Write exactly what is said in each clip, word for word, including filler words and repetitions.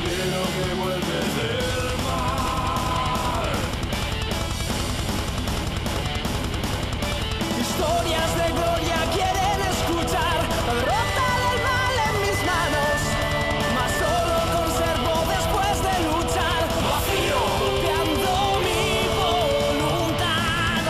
Quiero que vuelves del mar. Historias de gloria quieren escuchar la derrota del mal en mis manos, mas solo conservo después de luchar vacío, golpeando mi voluntad.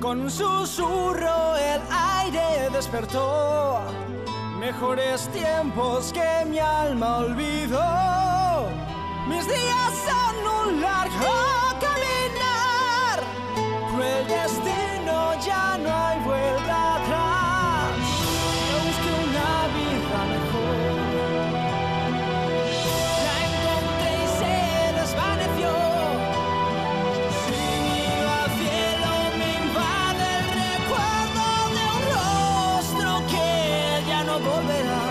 Con un susurro el aire despertó mejores tiempos que mi alma olvidó. Mis días son un largo caminar, cruel destino, ya no hay vuelta atrás. Yo busqué una vida mejor, la encontré y se desvaneció. Sin ir al cielo me invade el recuerdo de un rostro que ya no volverá.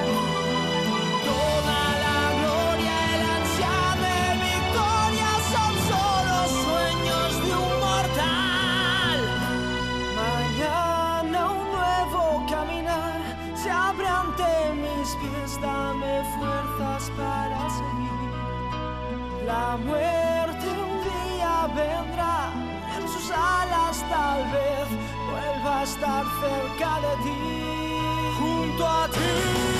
Toda la gloria, el ansia de victoria son solo sueños de un mortal. Mañana un nuevo caminar se abre ante mis pies, dame fuerzas para seguir. La muerte un día vendrá, en sus alas tal vez vuelva a estar cerca de ti, junto a ti.